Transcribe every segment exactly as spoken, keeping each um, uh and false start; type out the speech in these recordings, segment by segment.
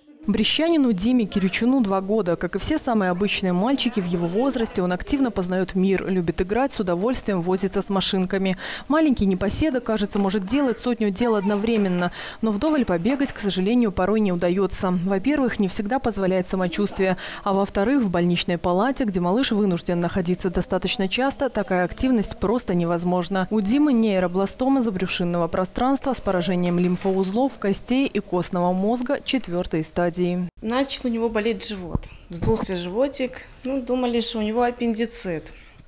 Брещанину Диме Киричуну два года. Как и все самые обычные мальчики в его возрасте, он активно познает мир, любит играть, с удовольствием возится с машинками. Маленький непоседа, кажется, может делать сотню дел одновременно. Но вдоволь побегать, к сожалению, порой не удается. Во-первых, не всегда позволяет самочувствие. А во-вторых, в больничной палате, где малыш вынужден находиться достаточно часто, такая активность просто невозможна. У Димы нейробластома забрюшинного пространства с поражением лимфоузлов, костей и костного мозга четвертой стадии. Начал у него болеть живот. Вздулся животик. Ну, думали, что у него аппендицит.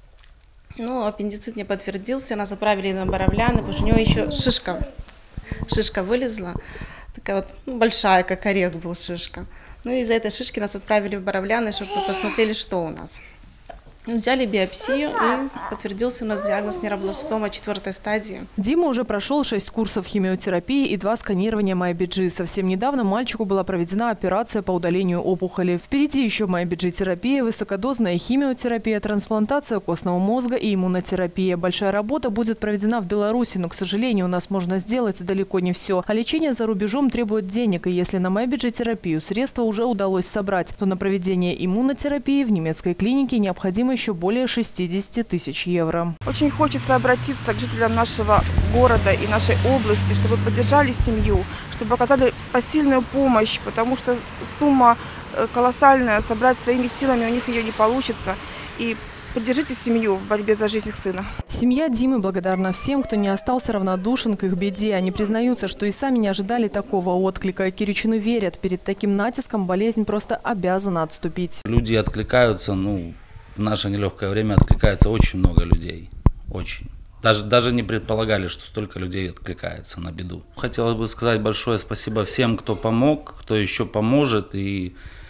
Но аппендицит не подтвердился. Нас отправили на Боровляны, потому что у него еще шишка. Шишка вылезла. Такая вот ну, большая, как орех был шишка. Ну и из-за этой шишки нас отправили в Боровляны, чтобы посмотрели, что у нас. Взяли биопсию и подтвердился у нас диагноз нейробластома четвертой стадии. Дима уже прошел шесть курсов химиотерапии и два сканирования MyBG. Совсем недавно мальчику была проведена операция по удалению опухоли. Впереди еще MyBG-терапия, высокодозная химиотерапия, трансплантация костного мозга и иммунотерапия. Большая работа будет проведена в Беларуси, но, к сожалению, у нас можно сделать далеко не все. А лечение за рубежом требует денег, и если на MyBG-терапию средства уже удалось собрать, то на проведение иммунотерапии в немецкой клинике необходимо еще более шестидесяти тысяч евро. Очень хочется обратиться к жителям нашего города и нашей области, чтобы поддержали семью, чтобы оказали посильную помощь, потому что сумма колоссальная, собрать своими силами у них ее не получится. И поддержите семью в борьбе за жизнь их сына. Семья Димы благодарна всем, кто не остался равнодушен к их беде. Они признаются, что и сами не ожидали такого отклика. Киричуны верят, перед таким натиском болезнь просто обязана отступить. Люди откликаются, ну, в наше нелегкое время откликается очень много людей. Очень. Даже, даже не предполагали, что столько людей откликается на беду. Хотелось бы сказать большое спасибо всем, кто помог, кто еще поможет. И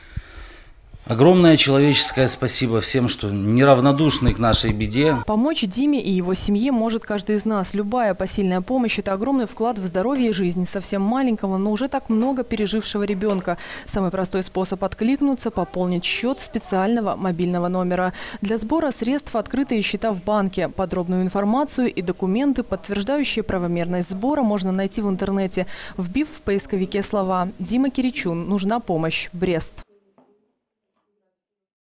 огромное человеческое спасибо всем, что неравнодушны к нашей беде. Помочь Диме и его семье может каждый из нас. Любая посильная помощь – это огромный вклад в здоровье и жизнь совсем маленького, но уже так много пережившего ребенка. Самый простой способ откликнуться – пополнить счет специального мобильного номера. Для сбора средств открытые счета в банке. Подробную информацию и документы, подтверждающие правомерность сбора, можно найти в интернете, вбив в поисковике слова «Дима Киричун. Нужна помощь. Брест».